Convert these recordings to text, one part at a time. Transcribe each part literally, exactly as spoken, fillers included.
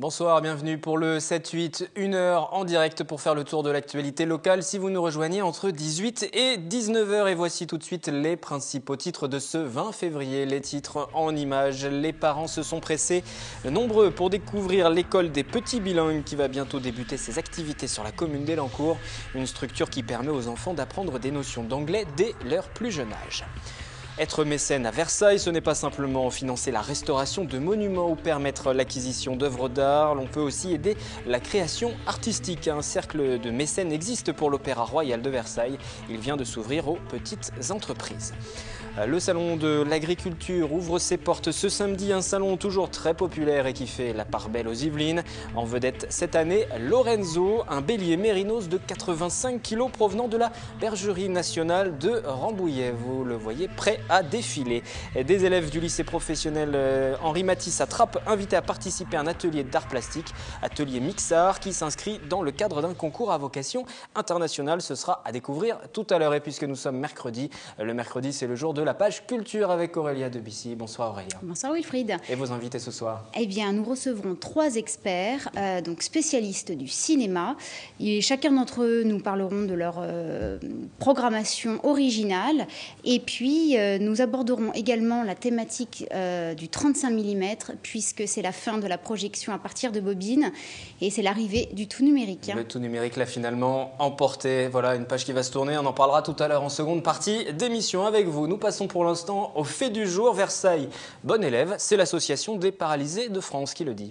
Bonsoir, bienvenue pour le sept huit, une heure en direct pour faire le tour de l'actualité locale. Si vous nous rejoignez entre dix-huit et dix-neuf heures, et voici tout de suite les principaux titres de ce vingt février. Les titres en images, les parents se sont pressés nombreux pour découvrir l'école des petits bilingues qui va bientôt débuter ses activités sur la commune d'Elancourt. Une structure qui permet aux enfants d'apprendre des notions d'anglais dès leur plus jeune âge. Être mécène à Versailles, ce n'est pas simplement financer la restauration de monuments ou permettre l'acquisition d'œuvres d'art. L'on peut aussi aider la création artistique. Un cercle de mécènes existe pour l'Opéra Royal de Versailles. Il vient de s'ouvrir aux petites entreprises. Le salon de l'agriculture ouvre ses portes ce samedi. Un salon toujours très populaire et qui fait la part belle aux Yvelines. En vedette cette année, Lorenzo, un bélier mérinos de quatre-vingt-cinq kilos provenant de la bergerie nationale de Rambouillet. Vous le voyez prêt à défiler. Des élèves du lycée professionnel Henri Matisse à Trappes invités à participer à un atelier d'art plastique, atelier Mixart qui s'inscrit dans le cadre d'un concours à vocation internationale. Ce sera à découvrir tout à l'heure. Et puisque nous sommes mercredi, le mercredi c'est le jour de la page culture avec Aurélia Debussy. Bonsoir Aurélia. Bonsoir Wilfried. Et vos invités ce soir? Eh bien, nous recevrons trois experts, euh, donc spécialistes du cinéma. Et chacun d'entre eux nous parleront de leur euh, programmation originale. Et puis, euh, nous aborderons également la thématique euh, du trente-cinq millimètres, puisque c'est la fin de la projection à partir de bobines et c'est l'arrivée du tout numérique. Le tout numérique l'a finalement emporté. Voilà une page qui va se tourner. On en parlera tout à l'heure en seconde partie d'émission avec vous. Nous passons pour l'instant au fait du jour. Versailles, bon élève, c'est l'association des paralysés de France qui le dit.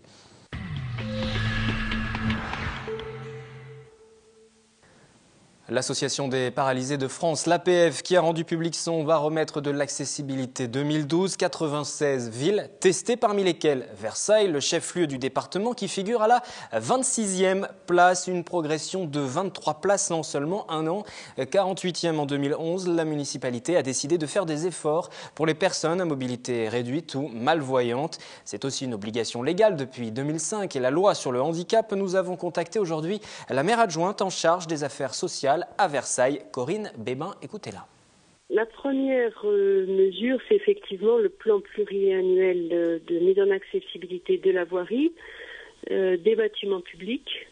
L'Association des paralysés de France, l'A P F, qui a rendu public son baromètre de l'accessibilité deux mille douze, quatre-vingt-seize villes testées, parmi lesquelles Versailles, le chef-lieu du département, qui figure à la vingt-sixième place, une progression de vingt-trois places en seulement un an. quarante-huitième en deux mille onze, la municipalité a décidé de faire des efforts pour les personnes à mobilité réduite ou malvoyantes. C'est aussi une obligation légale depuis deux mille cinq et la loi sur le handicap. Nous avons contacté aujourd'hui la maire adjointe en charge des affaires sociales à Versailles, Corinne Bébin, écoutez-la. La première euh, mesure, c'est effectivement le plan pluriannuel de, de mise en accessibilité de la voirie, euh, des bâtiments publics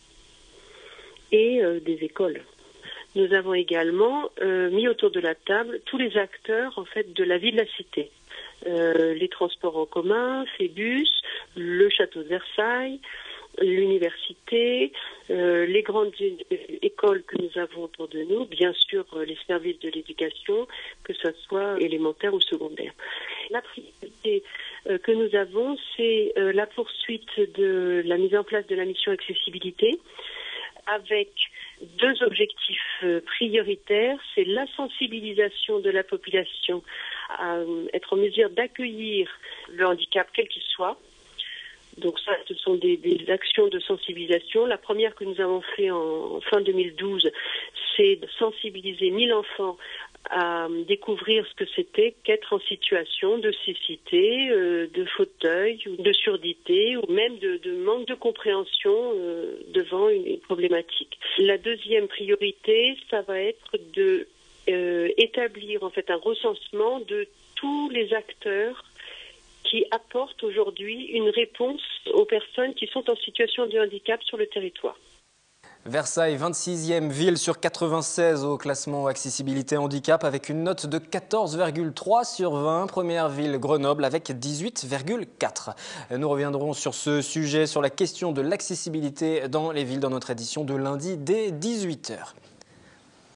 et euh, des écoles. Nous avons également euh, mis autour de la table tous les acteurs en fait de la vie de la cité. Euh, les transports en commun, Phébus, le château de Versailles, l'université, euh, les grandes écoles que nous avons autour de nous, bien sûr euh, les services de l'éducation, que ce soit élémentaire ou secondaire. La priorité euh, que nous avons, c'est euh, la poursuite de la mise en place de la mission accessibilité avec deux objectifs euh, prioritaires. C'est la sensibilisation de la population à euh, être en mesure d'accueillir le handicap quel qu'il soit. Donc ça, ce sont des, des actions de sensibilisation. La première que nous avons fait en, en fin deux mille douze, c'est de sensibiliser mille enfants à découvrir ce que c'était qu'être en situation de cécité, euh, de fauteuil, ou de surdité, ou même de, de manque de compréhension euh, devant une, une problématique. La deuxième priorité, ça va être de euh, établir en fait un recensement de tous les acteurs qui apporte aujourd'hui une réponse aux personnes qui sont en situation de handicap sur le territoire. Versailles, vingt-sixième ville sur quatre-vingt-seize au classement accessibilité handicap avec une note de quatorze virgule trois sur vingt. Première ville, Grenoble avec dix-huit virgule quatre. Nous reviendrons sur ce sujet, sur la question de l'accessibilité dans les villes dans notre édition de lundi dès dix-huit heures.